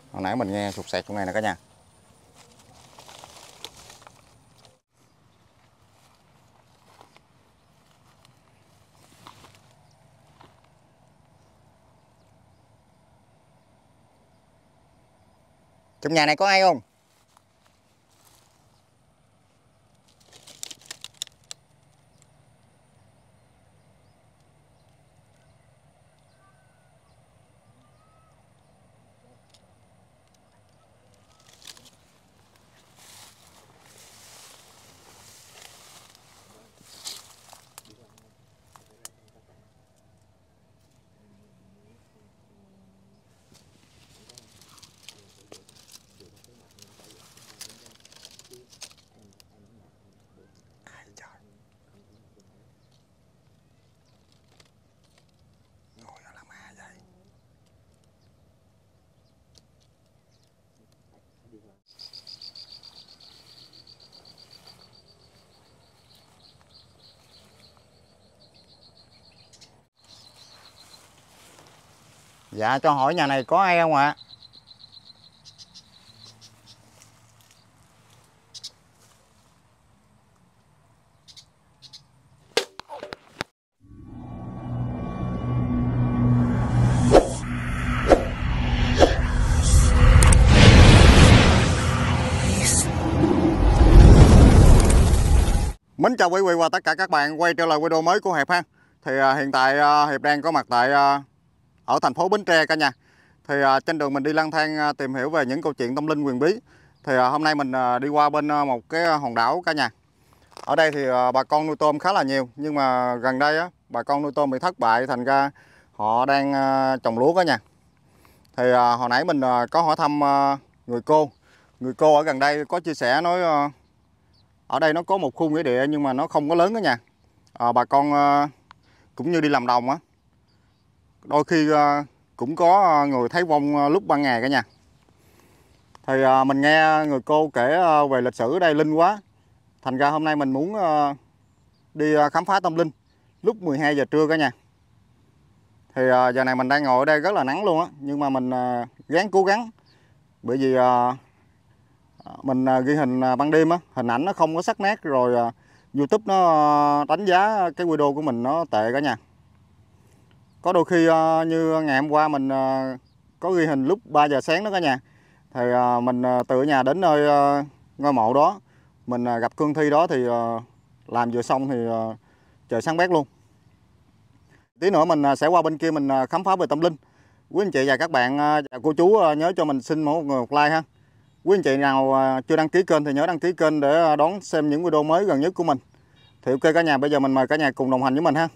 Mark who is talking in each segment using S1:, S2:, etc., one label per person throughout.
S1: Hồi nãy mình nghe sụt sẹt trong này nè cả nhà. Trong nhà này có ai không? Dạ cho hỏi nhà này có ai không ạ? Mến chào quý vị và tất cả các bạn quay trở lại video mới của Hiệp ha. Thì hiện tại Hiệp đang có mặt tại ở thành phố Bến Tre cả nhà. Thì trên đường mình đi lang thang tìm hiểu về những câu chuyện tâm linh huyền bí. Thì hôm nay mình đi qua bên một cái hòn đảo cả nhà. Ở đây thì bà con nuôi tôm khá là nhiều, nhưng mà gần đây á, bà con nuôi tôm bị thất bại, thành ra họ đang trồng lúa cả nhà. Thì hồi nãy mình có hỏi thăm người cô ở gần đây có chia sẻ nói ở đây nó có một khu nghĩa địa nhưng mà nó không có lớn cả nhà. Bà con cũng như đi làm đồng á, đôi khi cũng có người thấy vong lúc ban ngày cả nhà. Thì mình nghe người cô kể về lịch sử ở đây linh quá, thành ra hôm nay mình muốn đi khám phá tâm linh lúc 12 giờ trưa cả nhà. Thì giờ này mình đang ngồi ở đây rất là nắng luôn á, nhưng mà mình cố gắng, bởi vì mình ghi hình ban đêm á, hình ảnh nó không có sắc nét, rồi YouTube nó đánh giá cái video của mình nó tệ cả nhà. Có đôi khi như ngày hôm qua mình có ghi hình lúc 3 giờ sáng đó cả nhà. Thì mình từ nhà đến nơi ngôi mộ đó, mình gặp cương thi đó, thì làm vừa xong thì trời sáng bét luôn. Tí nữa mình sẽ qua bên kia mình khám phá về tâm linh. Quý anh chị và các bạn và cô chú nhớ cho mình xin một like ha. Quý anh chị nào chưa đăng ký kênh thì nhớ đăng ký kênh để đón xem những video mới gần nhất của mình. Thì ok cả nhà, bây giờ mình mời cả nhà cùng đồng hành với mình ha.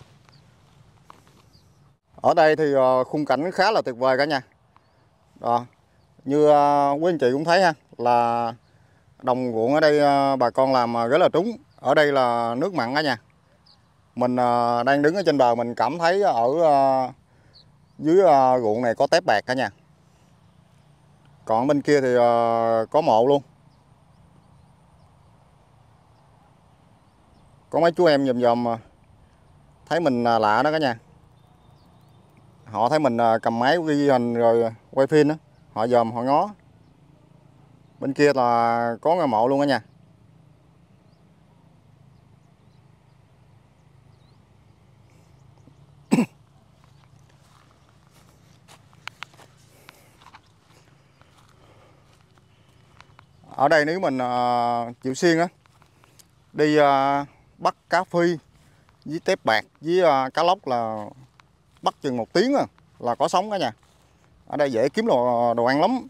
S1: Ở đây thì khung cảnh khá là tuyệt vời cả nhà. Đó, như quý anh chị cũng thấy ha, là đồng ruộng ở đây bà con làm rất là trúng. Ở đây là nước mặn cả nhà. Mình đang đứng ở trên bờ, mình cảm thấy ở dưới ruộng này có tép bạc cả nhà. Còn bên kia thì có mộ luôn. Có mấy chú em dòm thấy mình lạ đó cả nhà. Họ thấy mình cầm máy ghi hình rồi quay phim đó, họ dòm họ ngó. Bên kia là có ngôi mộ luôn cả nhà. Ở đây nếu mình chịu siêng á, đi bắt cá phi với tép bạc với cá lóc là bắt chừng 1 tiếng là có sống cả nhà. Ở đây dễ kiếm đồ ăn lắm.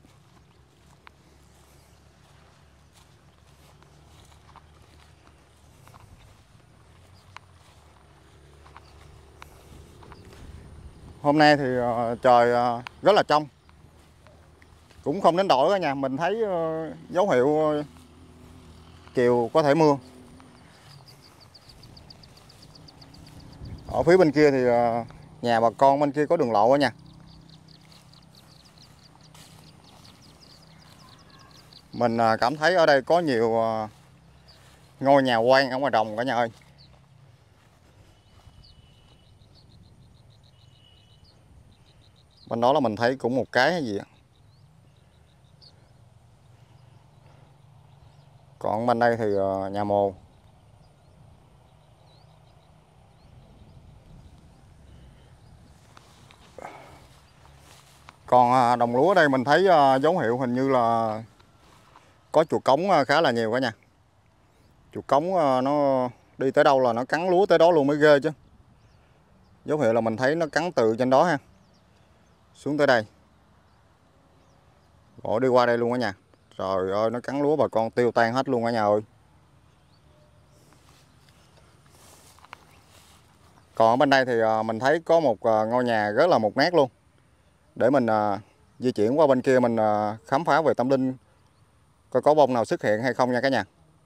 S1: Hôm nay thì trời rất là trong, cũng không đến đổi cả nhà. Mình thấy dấu hiệu chiều có thể mưa. Ở phía bên kia thì nhà bà con bên kia có đường lộ cả nhà. Mình cảm thấy ở đây có nhiều ngôi nhà quan ở ngoài đồng cả nhà ơi. Bên đó là mình thấy cũng một cái hay gì. Còn bên đây thì nhà mồ. Còn đồng lúa đây mình thấy dấu hiệu hình như là có chuột cống khá là nhiều cả nhà. Chuột cống nó đi tới đâu là nó cắn lúa tới đó luôn mới ghê chứ. Dấu hiệu là mình thấy nó cắn từ trên đó ha, xuống tới đây. Ủa, đi qua đây luôn cả nhà. Trời ơi, nó cắn lúa bà con tiêu tan hết luôn cả nhà ơi. Còn ở bên đây thì mình thấy có một ngôi nhà rất là mục nát luôn. Để mình di chuyển qua bên kia mình khám phá về tâm linh, coi có bông nào xuất hiện hay không nha cả nhà.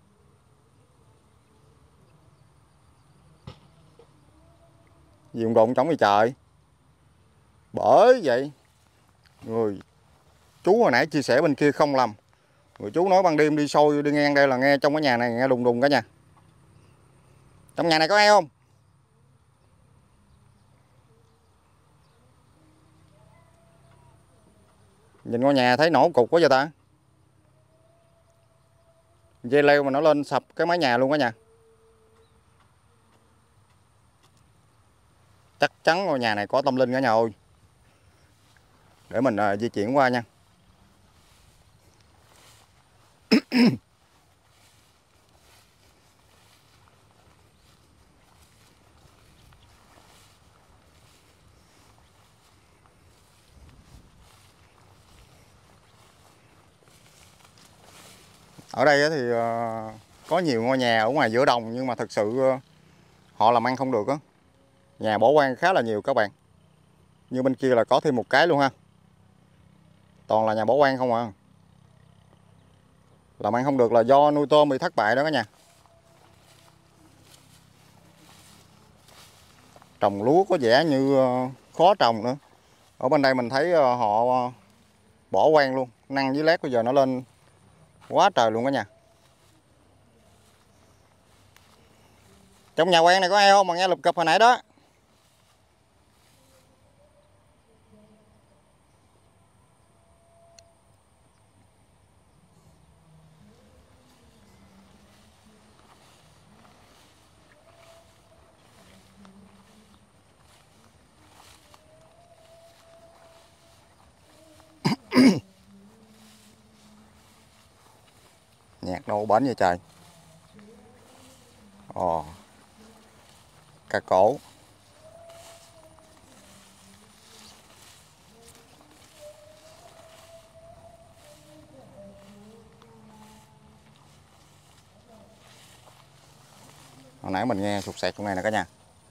S1: Gì cũng đụng trống gì trời. Bởi vậy người chú hồi nãy chia sẻ bên kia không lầm. Người chú nói ban đêm đi sôi đi ngang đây là nghe trong cái nhà này nghe đùng đùng cả nhà. Trong nhà này có ai không? Nhìn ngôi nhà thấy nổ cục quá vậy ta. Dây leo mà nó lên sập cái mái nhà luôn cả nhà. Chắc chắn ngôi nhà này có tâm linh cả nhà ơi. Để mình di chuyển qua nha. Ở đây thì có nhiều ngôi nhà ở ngoài giữa đồng, nhưng mà thực sự họ làm ăn không được á. Nhà bỏ hoang khá là nhiều các bạn. Như bên kia là có thêm một cái luôn ha. Toàn là nhà bỏ hoang không à. Làm ăn không được là do nuôi tôm bị thất bại đó cả nhà. Trồng lúa có vẻ như khó trồng nữa. Ở bên đây mình thấy họ bỏ hoang luôn. Năng với lát bây giờ nó lên quá trời luôn cả nhà. Trong nhà quen này có ai không mà nghe lụp cụp hồi nãy đó? Nhạc đâu bến vậy trời. Ồ, cà cổ. Hồi nãy mình nghe sụt sẹt trong này nè cả nhà.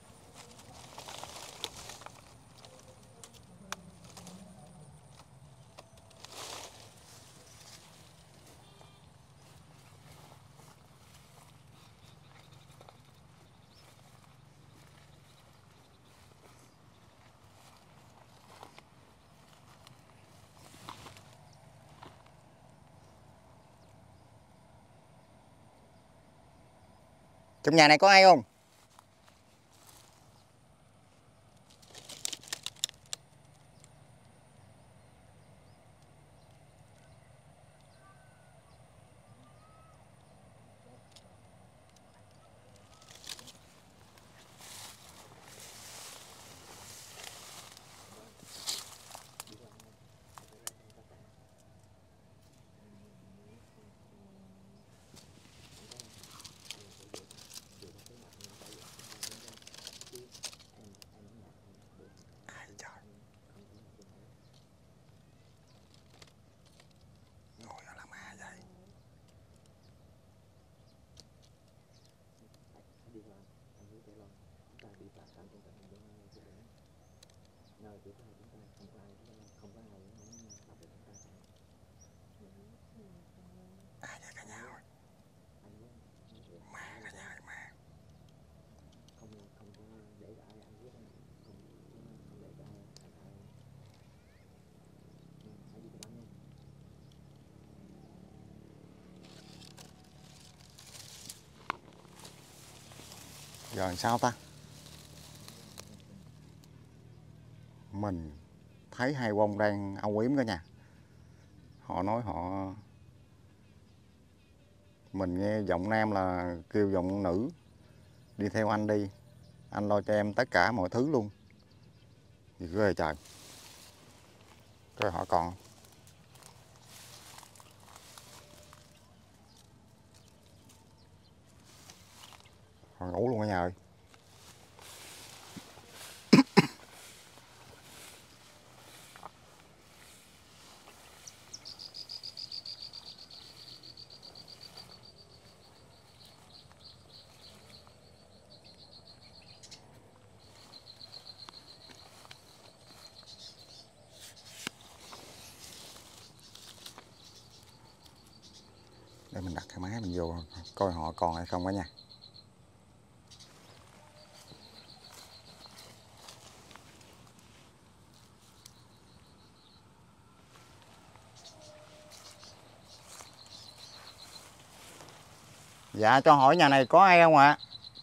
S1: Trong nhà này có ai không? Ai trời. Ngồi đó làm ma vậy. Ai vậy cả nhà ơi. Ma cả nhà ơi, ma. Giờ làm sao ta? Mình thấy hai bông đang âu yếm cả nhà. Họ nói họ Mình nghe giọng nam là kêu giọng nữ đi theo anh đi, anh lo cho em tất cả mọi thứ luôn. Gì ghê trời. Rồi họ còn họ ngủ luôn ở nhà rồi. Để mình đặt cái máy mình vô coi họ còn hay không cả nhà. Dạ cho hỏi nhà này có ai không ạ?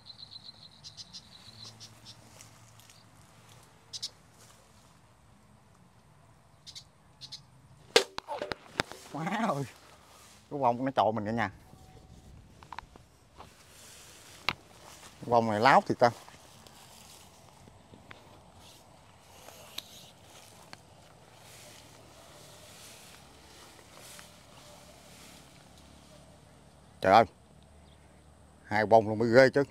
S1: Má ơi, cái vong nó trộn mình cả nhà. Cái vong này láo thiệt ta. Trời ơi, hai vong luôn mới ghê chứ.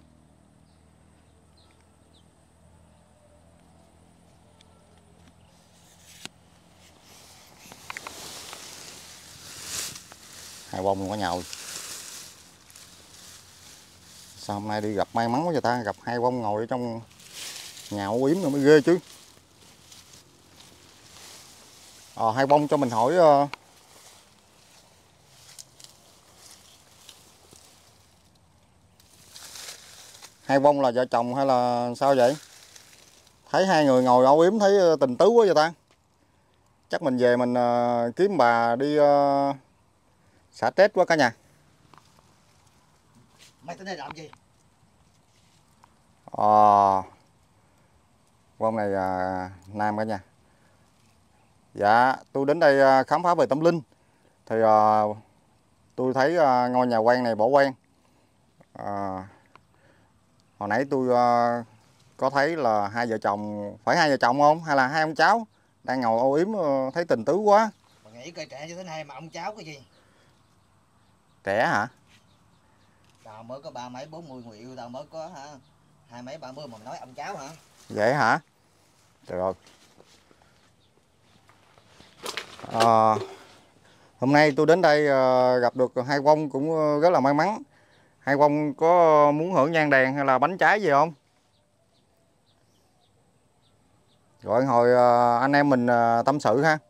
S1: Hai vong luôn cả nhà ơi. Sao hôm nay đi gặp may mắn quá vậy ta, gặp hai vong ngồi ở trong nhà ổ yếm rồi mới ghê chứ. Hai vong cho mình hỏi hai vong là vợ chồng hay là sao vậy? Thấy hai người ngồi ổ yếm thấy tình tứ quá vậy ta. Chắc mình về mình kiếm bà đi xả stress quá cả nhà.
S2: Mày tới đây làm gì?
S1: Vong này nam cả nhà. Dạ tôi đến đây khám phá về tâm linh. Thì tôi thấy ngôi nhà quan này bỏ hoang. Hồi nãy tôi có thấy là hai vợ chồng, phải hai vợ chồng không? Hay là hai ông cháu đang ngồi âu yếm thấy tình tứ quá.
S2: Mà nghĩ cây trẻ như thế này mà ông cháu cái gì?
S1: Trẻ hả?
S2: Tao mới có ba mấy 40 người yêu, tao mới có hả? Hai mấy 30 mà mày nói ông cháu hả?
S1: Vậy hả? Trời ơi. À, hôm nay tôi đến đây gặp được hai vong cũng rất là may mắn. Hai vong có muốn hưởng nhang đèn hay là bánh trái gì không? Rồi hồi anh em mình tâm sự ha.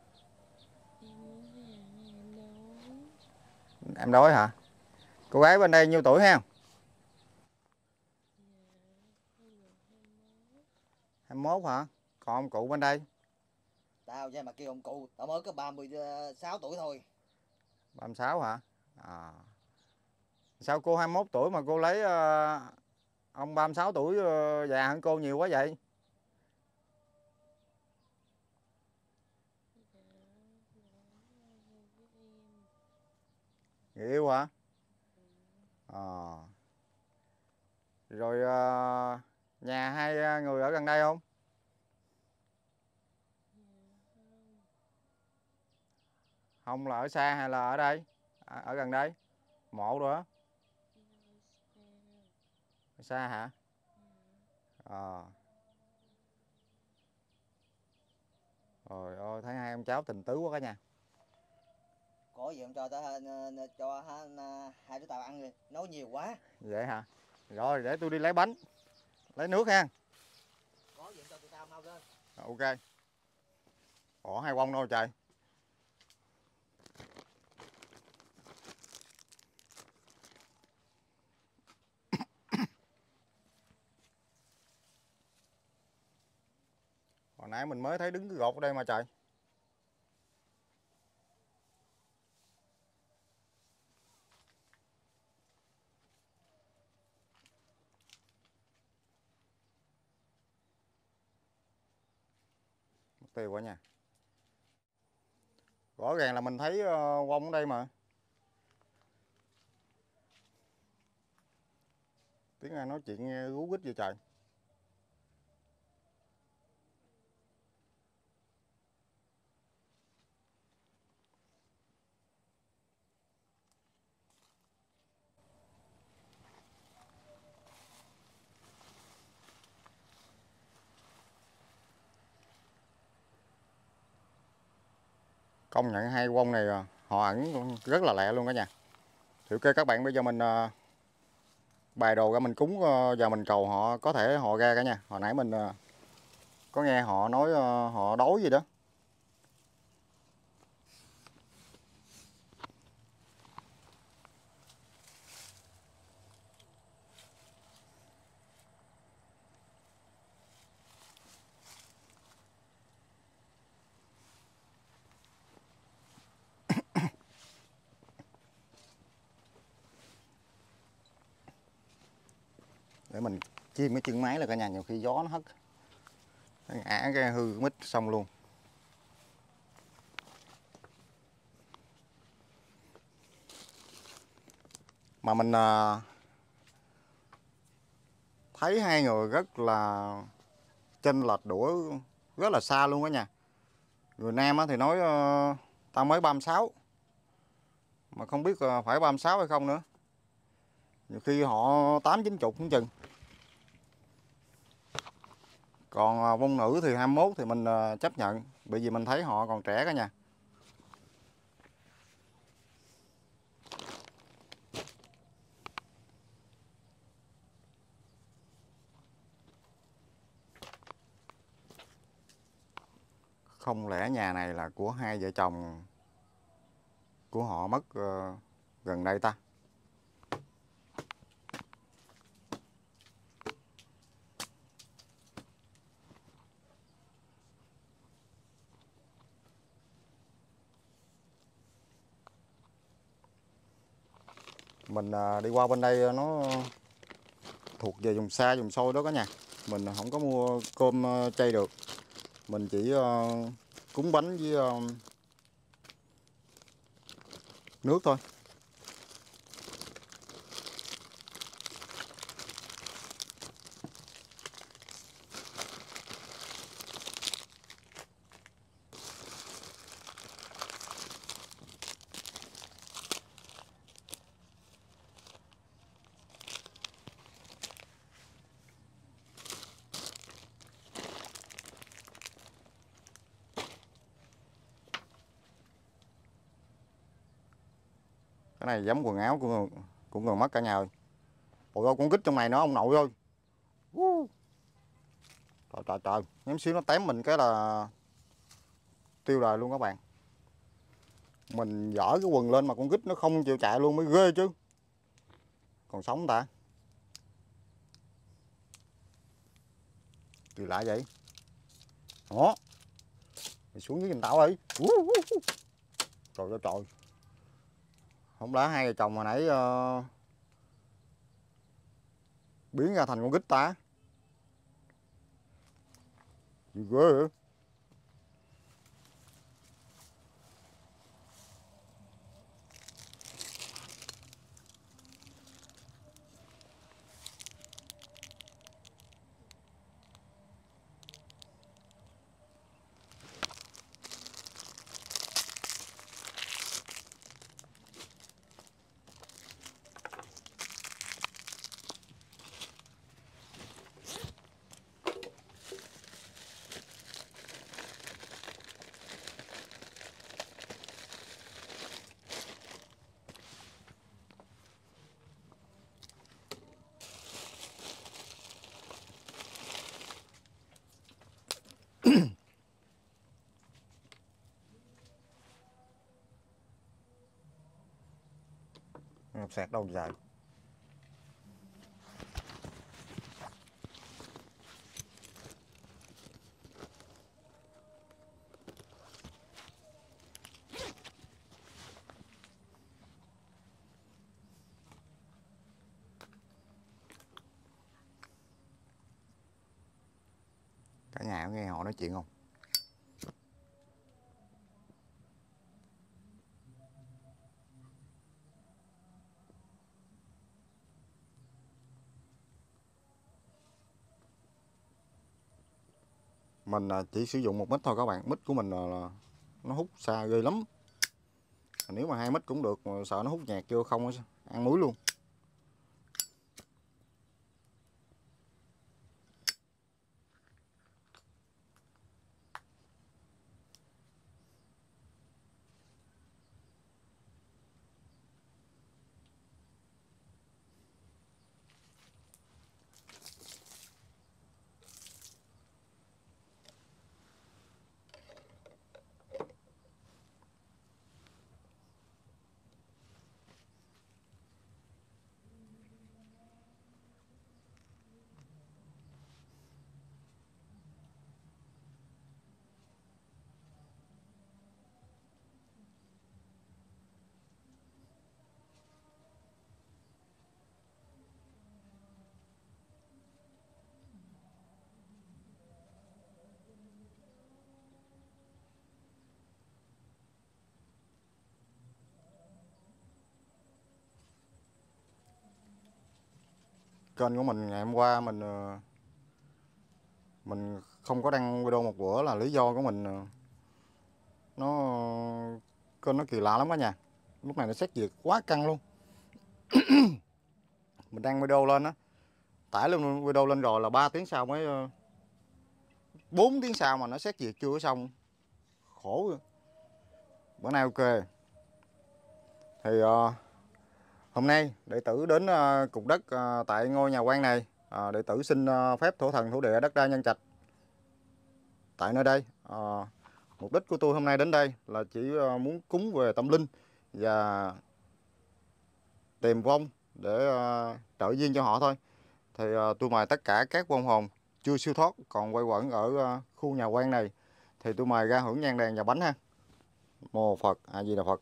S1: Em đói hả? Cô gái bên đây nhiêu tuổi ha? 21 hả? Còn ông cụ bên đây?
S2: Tao ra mà kêu ông cụ, tao mới có 36 tuổi thôi.
S1: 36 hả? Sao cô 21 tuổi mà cô lấy ông 36 tuổi già hơn cô nhiều quá vậy? Người yêu hả? Ờ. Rồi nhà hai người ở gần đây không? Không là ở xa hay là ở đây? Ở gần đây? Mộ rồi á? Ở xa hả? Ờ. Rồi ôi thấy hai ông cháu tình tứ quá cả nhà.
S2: Có gì không cho tao cho hai đứa tao ăn đi, nấu nhiều quá.
S1: Vậy hả? Rồi để tôi đi lấy bánh, lấy nước ha.
S2: Có gì không cho tụi tao mau lên.
S1: Ok. Ủa hai bông đâu trời? Hồi nãy mình mới thấy đứng cái gột ở đây mà trời. Mất tiêu quá nha. Rõ ràng là mình thấy bông ở đây mà. Tiếng ai nói chuyện nghe rú rít vậy trời. Công nhận hai ông này họ ẩn rất là lẹ luôn cả nhà. Thì ok các bạn, bây giờ mình bài đồ ra mình cúng và mình cầu họ, có thể họ ra cả nhà. Hồi nãy mình có nghe họ nói họ đói gì đó. Để mình chim cái chân máy là cả nhà, nhiều khi gió nó hất nó ngã cái hư mít xong luôn. Mà mình thấy hai người rất là chênh lệch đũa rất là xa luôn đó nha. Người nam thì nói tao mới 36, mà không biết phải 36 hay không nữa. Nhiều khi họ 8-90 cũng chừng. Còn vong nữ thì 21 thì mình chấp nhận, bởi vì mình thấy họ còn trẻ cả nhà. Không lẽ nhà này là của hai vợ chồng của họ mất gần đây ta? Mình đi qua bên đây nó thuộc về vùng xa vùng xôi đó cả nhà. Mình không có mua cơm chay được. Mình chỉ cúng bánh với nước thôi. Cái này giống quần áo của người mất cả nhà ơi. Ôi ơi, con kít trong này nữa ông nội ơi. Trời trời trời, nhém xíu nó tém mình cái là tiêu đời luôn các bạn. Mình dở cái quần lên mà con kít nó không chịu chạy luôn mới ghê chứ. Còn sống ta? Kỳ lạ vậy. Đó. Mày xuống dưới giùm tao đi. Trời ơi trời. Không lẽ hai vợ chồng hồi nãy biến ra thành con kít ta? Gì ghê vậy? Sạc đâu dài. Cả nhà có nghe họ nói chuyện không? Mình chỉ sử dụng 1 mít thôi các bạn. Mít của mình là nó hút xa ghê lắm. Nếu mà 2 mít cũng được, mà sợ nó hút nhạt vô không ăn muối luôn. Kênh của mình ngày hôm qua mình không có đăng video một bữa là lý do của mình nó kênh nó kỳ lạ lắm cả nhà. Lúc này nó xét duyệt quá căng luôn. Mình đăng video lên á, tải lên video lên rồi là 3 tiếng sau mới 4 tiếng sau mà nó xét duyệt chưa có xong, khổ rồi. Bữa nay ok thì hôm nay đệ tử đến cục đất tại ngôi nhà quan này, đệ tử xin phép thổ thần thổ địa đất đai nhân trạch tại nơi đây. Mục đích của tôi hôm nay đến đây là chỉ muốn cúng về tâm linh và tìm vong để trợ duyên cho họ thôi. Thì tôi mời tất cả các vong hồn chưa siêu thoát còn quay quẩn ở khu nhà quan này, thì tôi mời ra hưởng nhang đèn và bánh ha. Mô Phật, A Di Đà Phật.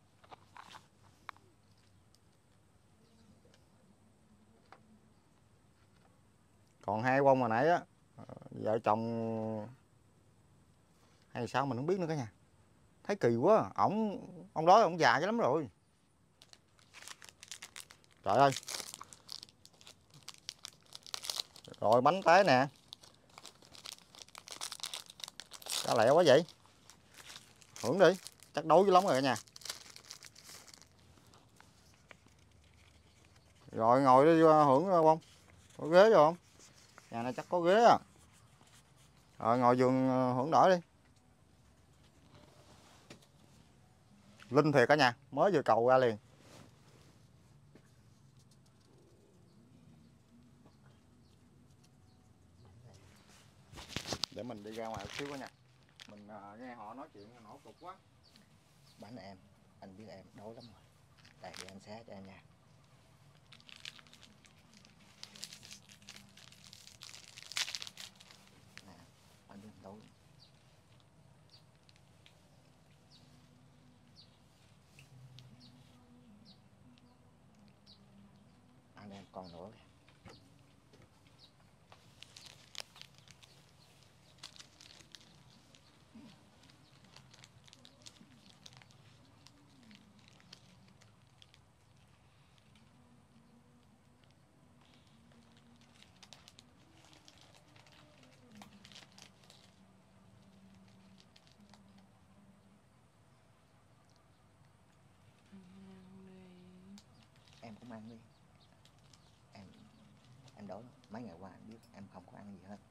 S1: Còn 2 vong hồi nãy á, vợ chồng hay sao mình không biết nữa cả nhà. Thấy kỳ quá, ông đó ông già lắm rồi. Trời ơi. Rồi bánh té nè. Cá lẹ quá vậy. Hưởng đi, chắc đói dữ lắm rồi cả nhà. Rồi ngồi đi hưởng không? Có ghế rồi không? Nhà này chắc có ghế à. Rồi ngồi giường hưởng đỡ đi. Linh thiệt cả nhà, mới vừa cầu ra liền. Để mình đi ra ngoài một xíu cả nhà. Mình nghe họ nói chuyện nổ cục quá.
S2: Bánh em, anh biết em đói lắm rồi. Đây để anh xé cho em nha. Nè, anh biết đói. Ăn em còn nữa. Em cũng ăn đi. Em đói lắm. Mấy ngày qua anh biết em không có ăn gì hết.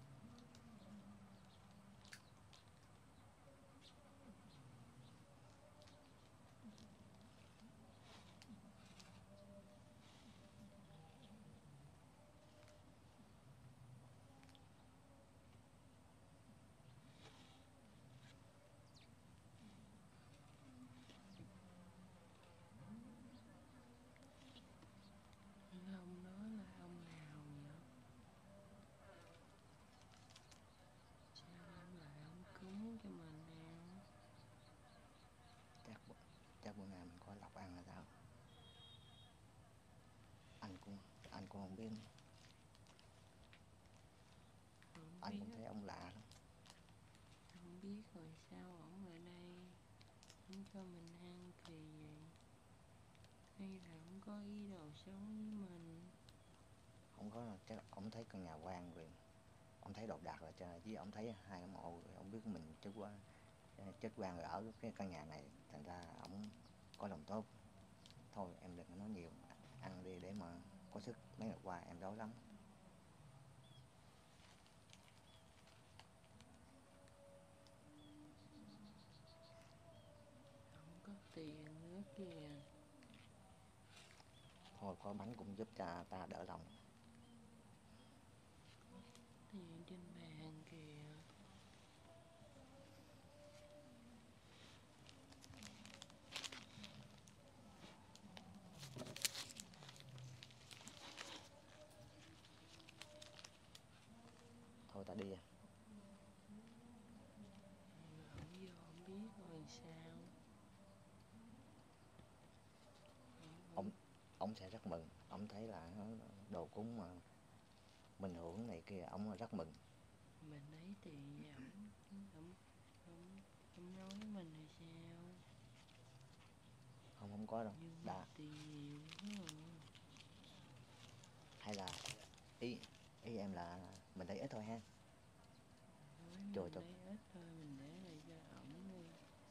S3: Ông đó là ông nào vậy? Sao ông lại ông cúng cho mình nè?
S2: Chắc bữa nay mình có lộc ăn là sao? Anh cũng không biết. Anh cũng thấy ông lạ lắm.
S3: Không biết rồi sao ổng lại đây? Không cho mình ăn kỳ vậy? Hay là ổng có ý đồ xấu với mình?
S2: Không có, chắc ông thấy căn nhà quan rồi ông thấy đồ đạc rồi chứ ông thấy hai cái mộ rồi ông biết mình chết quan rồi ở cái căn nhà này, thành ra ông có lòng tốt. Thôi em đừng có nói nhiều, ăn đi để mà có sức, mấy ngày qua em đói lắm.
S3: Không có tiền nữa kìa.
S2: Thôi có bánh cũng giúp cho ta đỡ lòng.
S3: Tiền trên bàn kìa.
S2: Thôi ta đi.
S3: Ông vô ông biết rồi sao.
S2: Ông sẽ rất mừng, ông thấy là đồ cúng mà mình hưởng này kia, ông rất mừng.
S3: Mình lấy tiền với ông nói mình là sao.
S2: Không có đâu.
S3: Nhưng mà
S2: Đã,
S3: tiền nhiều quá à.
S2: hay là ý em là mình lấy ít thôi ha.
S3: Nói
S2: Trời
S3: mình
S2: trời.
S3: lấy ít thôi, mình để lại cho ổng đi.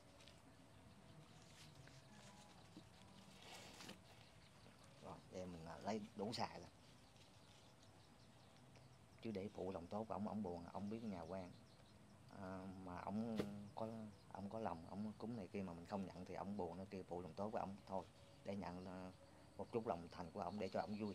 S2: Rồi em mình lấy đủ xài rồi, chứ để phụ lòng tốt của ông buồn. Ông biết nhà quan mà có ông có lòng, ông cúng này kia mà mình không nhận thì ông buồn, nó kêu phụ lòng tốt của ông. Thôi để nhận một chút lòng thành của ông để cho ông vui.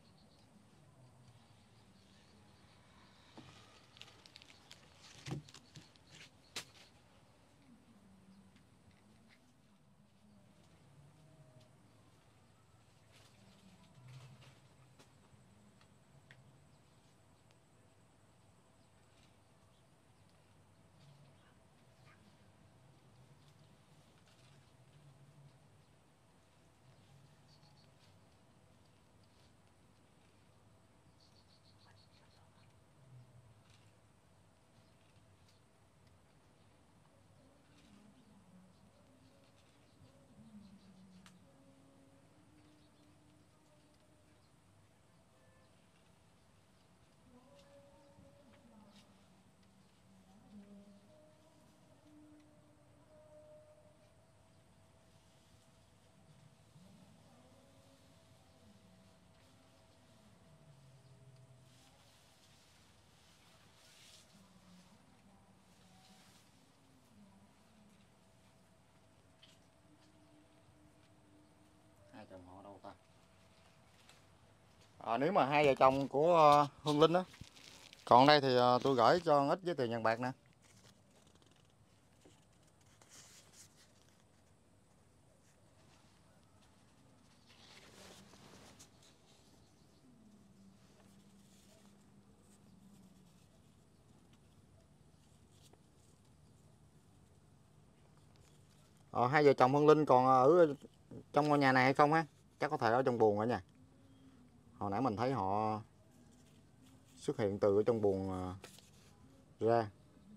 S1: Hai chồng họ đâu ta? Nếu mà hai vợ chồng của Hương Linh á. Còn đây thì tôi gửi cho ít với tiền vàng bạc nè. Hai vợ chồng Hương Linh còn ở trong ngôi nhà này hay không ha? Chắc có thể ở trong buồng ở nhà. Hồi nãy mình thấy họ xuất hiện từ ở trong buồng ra.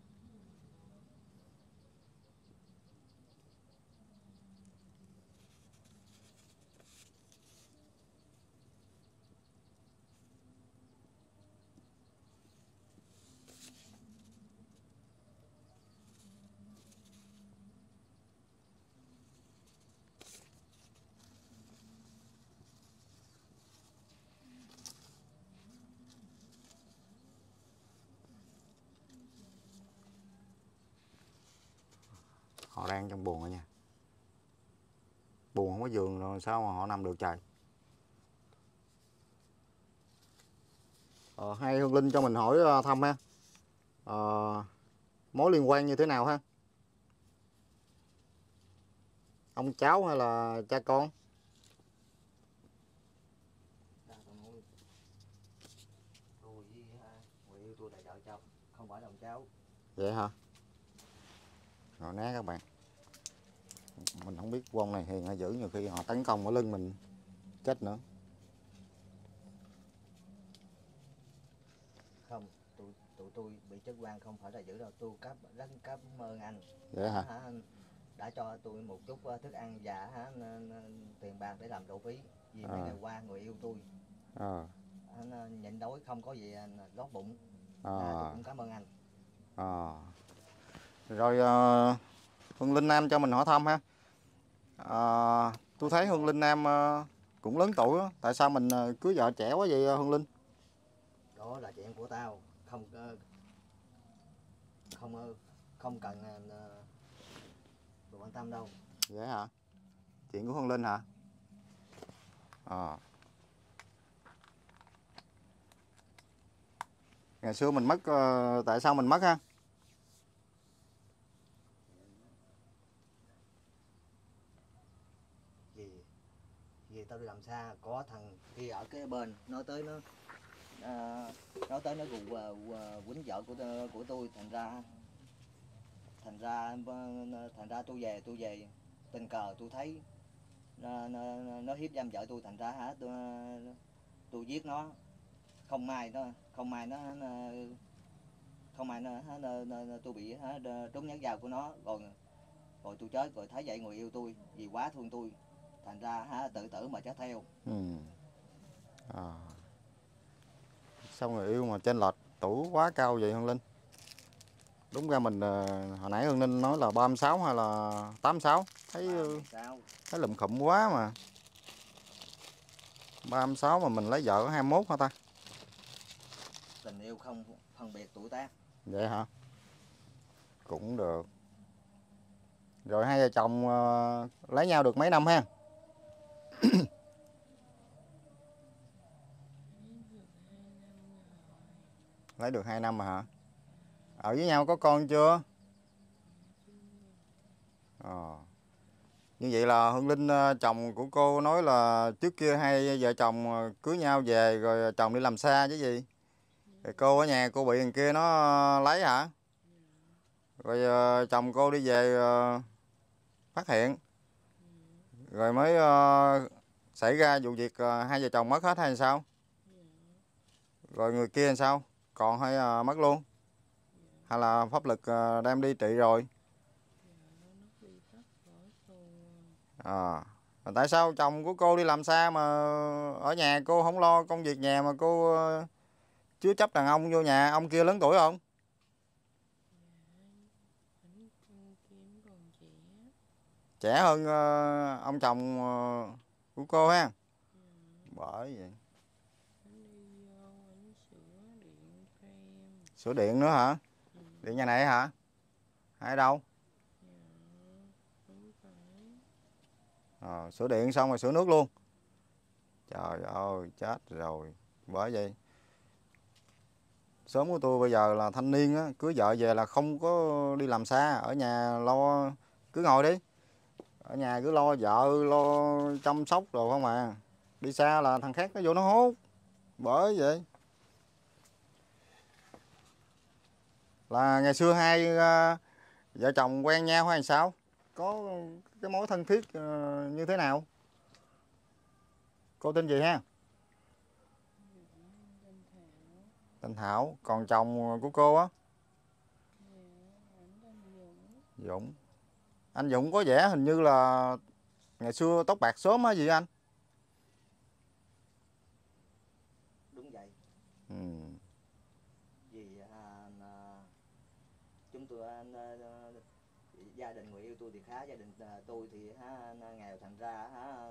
S1: Họ đang trong buồng rồi nha. Buồng không có giường rồi sao mà họ nằm được trời. Hai Hương Linh cho mình hỏi thăm ha. Mối liên quan như thế nào ha? Ông cháu hay là cha con?
S2: Tôi với người yêu tôi là vợ chồng, không phải là ông cháu.
S1: Vậy hả? Rồi né các bạn. Mình không biết con này hiền hay dữ, nhiều khi họ tấn công ở lưng mình chết nữa.
S2: Không, tụi tôi bị chết quan không phải là dữ đâu, tôi rất cảm ơn anh.
S1: Vậy hả?
S2: Đã cho tôi một chút thức ăn và tiền bạc để làm lộ phí. Vì mấy ngày qua người yêu tôi nhịn đói không có gì lót bụng, Tôi cũng cảm ơn anh.
S1: Rồi Hương Linh Nam cho mình hỏi thăm ha. Tôi thấy Hương Linh Nam cũng lớn tuổi đó. Tại sao mình cưới vợ trẻ quá vậy Hương Linh?
S2: Đó là chuyện của tao, không không không cần quan tâm đâu.
S1: Vậy hả? Chuyện của Hương Linh hả? Ngày xưa mình mất tại sao mình mất ha?
S2: Vì tao đi làm xa, có thằng kia ở cái bên nói tới nó quýnh vợ của tôi, thành ra tôi về tình cờ tôi thấy nó hiếp dâm vợ tôi, thành ra tôi giết nó. Không may tôi bị trúng nhát dao của nó, rồi tôi chết, rồi thấy vậy người yêu tôi vì quá thương tôi, thành ra tự tử mà chết theo.
S1: Sao người yêu mà chênh lệch tuổi quá cao vậy Hương Linh? Đúng ra mình hồi nãy Hương Linh nói là 36 hay là 86, thấy lụm khụm quá mà. 36 mà mình lấy vợ có 21 hả ta?
S2: Tình yêu không phân biệt tuổi tác.
S1: Vậy hả? Cũng được. Rồi hai vợ chồng lấy nhau được mấy năm ha? Lấy được 2 năm mà hả? Ở với nhau có con chưa? Như vậy là Hương Linh chồng của cô nói là trước kia hai vợ chồng cưới nhau về rồi chồng đi làm xa chứ gì? Rồi cô ở nhà cô bị thằng kia nó lấy hả? Rồi chồng cô đi về phát hiện. Rồi mới xảy ra vụ việc hai vợ chồng mất hết hay sao? Rồi người kia làm sao? Còn hay mất luôn? Hay là pháp lực đem đi trị rồi? Tại sao chồng của cô đi làm xa mà ở nhà cô không lo công việc nhà mà cô chứa chấp đàn ông vô nhà? Ông kia lớn tuổi không? Trẻ hơn ông chồng của cô ha. Bởi vậy. Sửa điện nữa hả? Điện nhà này hả? Hay ở đâu? Sửa điện xong rồi sửa nước luôn. Trời ơi chết rồi. Bởi vậy sớm của tôi bây giờ là thanh niên á, cưới vợ về là không có đi làm xa, ở nhà lo, cứ ngồi đi, ở nhà cứ lo vợ lo chăm sóc rồi không à. Đi xa là thằng khác nó vô nó hốt. Bởi vậy là ngày xưa hai vợ chồng quen nhau hay sao? Có cái mối thân thiết như thế nào? Cô tên gì ha? Tên Thảo. Còn chồng của cô á? Dũng. Anh Dũng có vẻ hình như là ngày xưa tóc bạc sớm á gì anh?
S2: Đúng vậy. Vì chúng tôi gia đình người yêu tôi thì khá, gia đình tôi thì nghèo, thành ra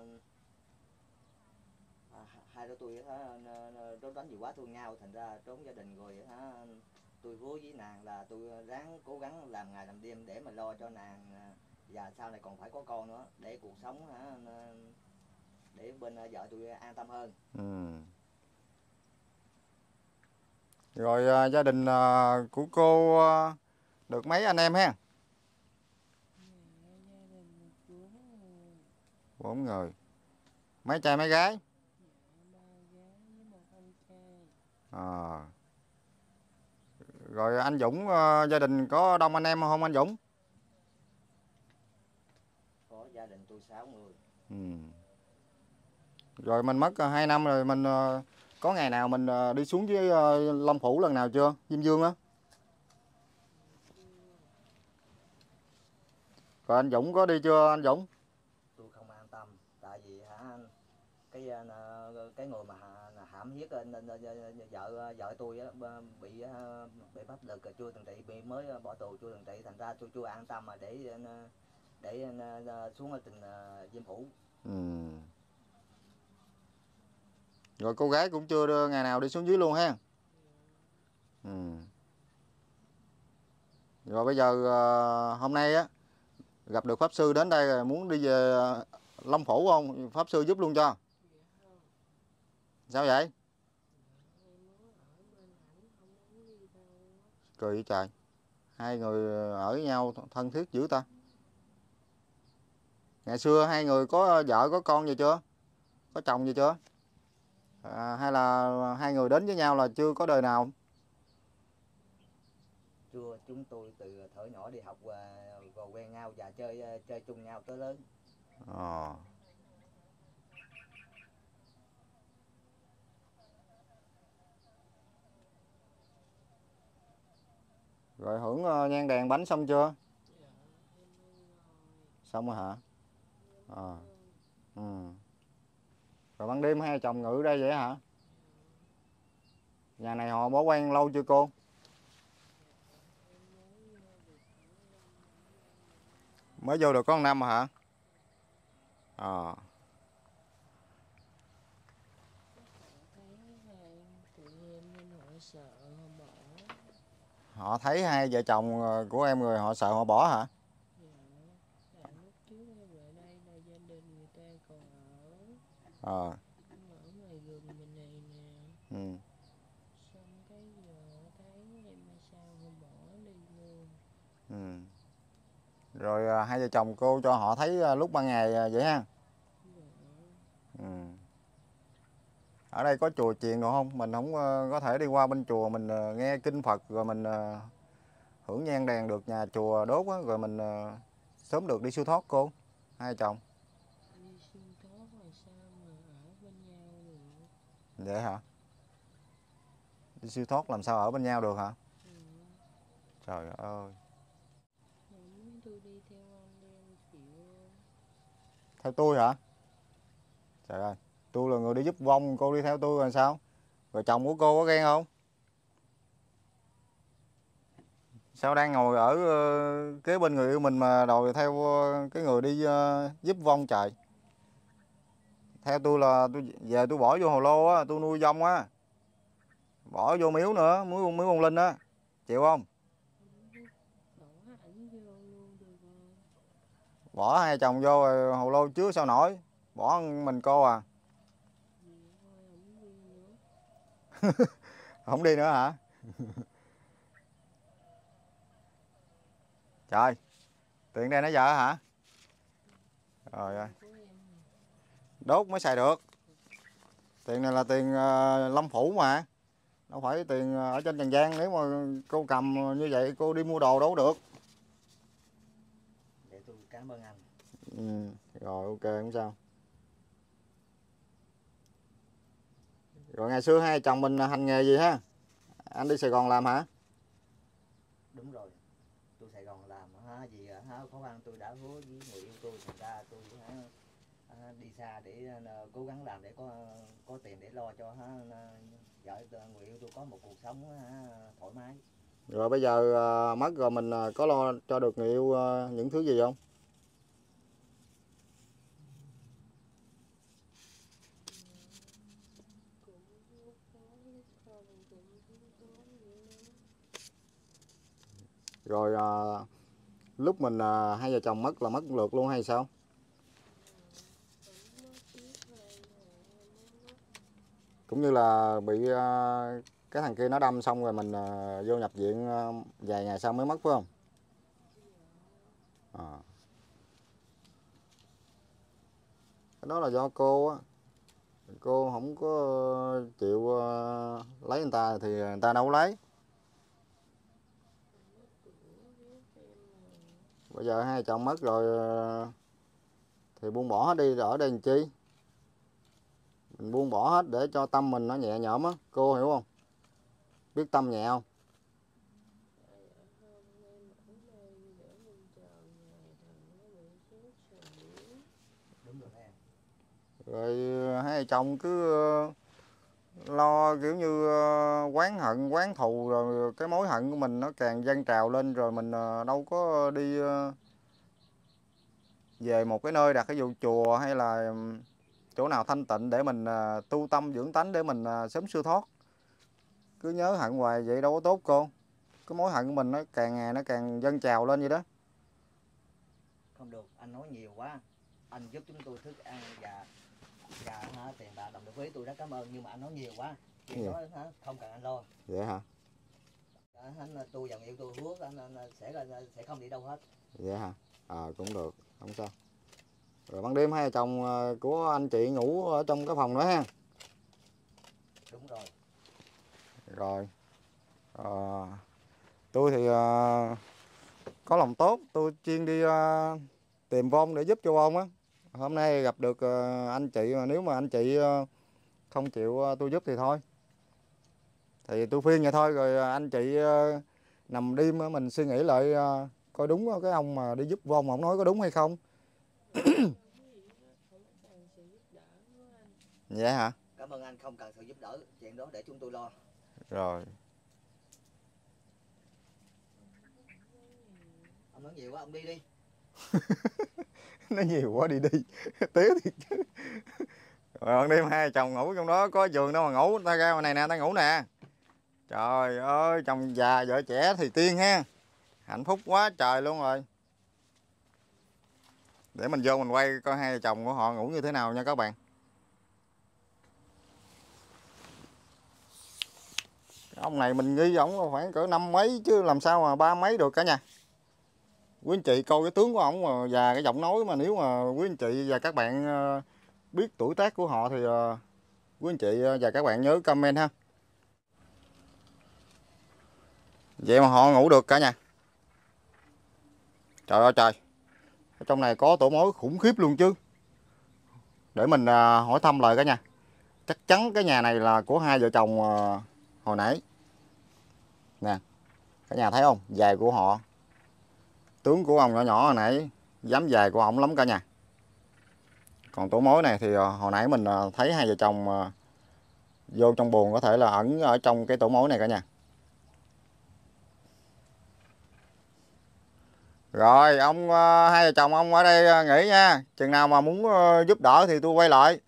S2: hai đứa tôi trốn tránh vì quá thương nhau, thành ra trốn gia đình rồi tôi hứa với nàng là tôi ráng cố gắng làm ngày làm đêm để mà lo cho nàng, và sau này còn phải có con nữa để cuộc sống để bên vợ tôi an tâm hơn.
S1: Rồi gia đình của cô được mấy anh em ha? 4 người. Mấy trai mấy gái? Rồi anh Dũng gia đình có đông anh em không anh Dũng?
S2: Có, gia đình tôi 6 người.
S1: Rồi mình mất 2 năm rồi, mình có ngày nào mình đi xuống với Long Phủ lần nào chưa? Diêm Dương á. Rồi anh Dũng có đi chưa anh Dũng?
S2: Tôi không an tâm, tại vì cái người mà hãm hiếp nên vợ tôi á, bị pháp lực chưa từng trị, bị mới bỏ tù chưa từng trị, thành ra tôi chưa an tâm mà để xuống ở tỉnh Diêm Phủ.
S1: Rồi cô gái cũng chưa đưa ngày nào đi xuống dưới luôn ha. Rồi bây giờ hôm nay á gặp được pháp sư đến đây rồi, muốn đi về Long Phủ không? Pháp sư giúp luôn cho. Sao vậy? Cười vậy trời. Hai người ở với nhau thân thiết dữ ta. Ngày xưa hai người có vợ có con gì chưa? Có chồng gì chưa? Hay là hai người đến với nhau là chưa có đời nào?
S2: Chưa, chúng tôi từ thuở nhỏ đi học rồi quen nhau và chơi chung nhau tới lớn.
S1: Rồi hưởng nhang đèn bánh xong chưa? Xong rồi hả? Rồi ban đêm hai chồng ngủ đây vậy hả? Nhà này họ bỏ quen lâu chưa cô? Mới vô được có 1 năm mà hả? Họ thấy hai vợ chồng của em người họ sợ họ bỏ hả?
S3: Lúc trước em lại đây là gia đình người ta còn
S1: Ờ.
S3: ở ngoài gần mình này nè. Xong cái giờ thấy em mà sao không bỏ đi luôn.
S1: Rồi hai vợ chồng cô cho họ thấy lúc ban ngày vậy ha? Ở đây có chùa chiền được không? Mình không có thể đi qua bên chùa mình nghe kinh Phật rồi mình hưởng nhang đèn được nhà chùa đốt á, rồi mình sớm được đi siêu thoát cô, hai vợ chồng.
S3: Đi siêu thoát rồi sao mà ở bên nhau được?
S1: Vậy hả? Đi siêu thoát làm sao ở bên nhau được hả? Trời ơi.
S3: Muốn tôi đi theo anh đi, anh chịu không?
S1: Theo tôi hả? Trời ơi, tôi là người đi giúp vong, cô đi theo tôi rồi sao? Rồi chồng của cô có ghen không? Sao đang ngồi ở kế bên người yêu mình mà đòi theo cái người đi giúp vong trời? Theo tôi là tôi về tôi bỏ vô hồ lô á, tôi nuôi vong á. Bỏ vô miếu nữa, miếu ông Linh á. Chịu không?
S3: Bỏ ảnh vô luôn được không?
S1: Bỏ hai chồng vô rồi hồ lô chứa sao nổi. Bỏ mình cô à.
S3: Vậy thôi không đi nữa.
S1: Không đi nữa hả? Trời, tiền đây nãy giờ hả? Trời ơi. Đốt mới xài được. Tiền này là tiền Long Phủ mà. Đâu phải tiền ở trên Trần Gian. Nếu mà cô cầm như vậy cô đi mua đồ đâu được.
S2: Để tôi cảm ơn anh.
S1: Rồi ok không sao. Rồi ngày xưa hai chồng mình hành nghề gì ha? Anh đi Sài Gòn làm hả?
S2: Đúng rồi, tôi Sài Gòn làm vì khó khăn tôi đã hứa với người yêu tôi, thành ra tôi đi xa để cố gắng làm để có tiền để lo cho vợ người yêu tôi có một cuộc sống thoải mái.
S1: Rồi bây giờ mất rồi mình có lo cho được người yêu những thứ gì không? Rồi lúc mình hai vợ chồng mất là mất lượt luôn hay sao? Cũng như là bị cái thằng kia nó đâm xong rồi mình vô nhập viện vài ngày sau mới mất phải không? Cái đó là do cô á. Cô không có chịu lấy người ta thì người ta đâu có lấy. Bây giờ hai chồng mất rồi thì buông bỏ hết đi, ở đây làm chi? Mình buông bỏ hết để cho tâm mình nó nhẹ nhõm á, cô hiểu không? Biết tâm nhẹ không?
S2: Đúng rồi em.
S1: Rồi hai vợ chồng cứ lo kiểu như oán hận, oán thù, rồi cái mối hận của mình nó càng dâng trào lên, rồi mình đâu có đi về một cái nơi đặt cái vụ chùa hay là chỗ nào thanh tịnh để mình tu tâm dưỡng tánh để mình sớm siêu thoát. Cứ nhớ hận hoài vậy đâu có tốt cô. Cái mối hận của mình nó càng ngày nó càng dâng trào lên vậy đó.
S2: Không được, anh nói nhiều quá. Anh giúp chúng tôi thức ăn và tiền bạc đồng phí tôi rất cảm ơn, nhưng mà anh nói nhiều quá. Chuyện đó không cần anh lo.
S1: Vậy hả?
S2: Anh tôi và người yêu tôi hứa anh sẽ không đi đâu hết.
S1: Vậy hả? Cũng được, không sao. Rồi ban đêm hai vợ chồng của anh chị ngủ ở trong cái phòng nữa ha.
S2: Đúng rồi.
S1: Rồi tôi thì có lòng tốt, tôi chuyên đi tìm vong để giúp cho vong á. Hôm nay gặp được anh chị, mà nếu mà anh chị không chịu tôi giúp thì thôi. Thì tôi khuyên vậy thôi, rồi anh chị nằm đêm mình suy nghĩ lại coi đúng cái ông mà đi giúp vong ông nói có đúng hay không. Vậy hả?
S2: Cảm ơn anh, không cần sự giúp đỡ, chuyện đó để chúng tôi lo.
S1: Rồi.
S2: Ông nói nhiều quá, ông đi đi.
S1: Nói nhiều quá đi đi. Tía thiệt chứ. Rồi ban đêm hai chồng ngủ trong đó, có giường đâu mà ngủ, ta ra ngoài này nè, ta ngủ nè. Trời ơi, chồng già vợ trẻ thì tiên ha. Hạnh phúc quá trời luôn rồi. Để mình vô mình quay coi hai vợ chồng của họ ngủ như thế nào nha các bạn. Ông này mình nghi ổng khoảng cỡ 50 mấy chứ làm sao mà 30 mấy được cả nhà. Quý anh chị coi cái tướng của ổng và cái giọng nói, mà nếu mà quý anh chị và các bạn biết tuổi tác của họ thì quý anh chị và các bạn nhớ comment ha. Vậy mà họ ngủ được cả nhà. Trời ơi trời. Ở trong này có tổ mối khủng khiếp luôn chứ. Để mình hỏi thăm lại cả nhà. Chắc chắn cái nhà này là của hai vợ chồng hồi nãy. Nè. Cả nhà thấy không? Dài của họ. Tướng của ông nhỏ nhỏ hồi nãy, dám dài của ổng lắm cả nhà. Còn tổ mối này thì hồi nãy mình thấy hai vợ chồng vô trong buồng, có thể là ẩn ở trong cái tổ mối này cả nhà. Rồi ông hai vợ chồng ông ở đây nghỉ nha. Chừng nào mà muốn giúp đỡ thì tôi quay lại.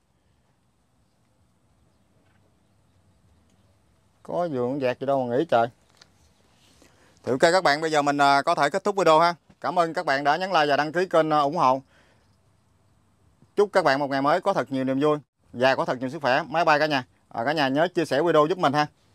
S1: Có giường dẹt gì đâu mà nghỉ trời. Thì ok các bạn, bây giờ mình có thể kết thúc video ha. Cảm ơn các bạn đã nhấn like và đăng ký kênh ủng hộ. Chúc các bạn một ngày mới có thật nhiều niềm vui và có thật nhiều sức khỏe. Bye bye cả nhà. Cả nhà nhớ chia sẻ video giúp mình ha.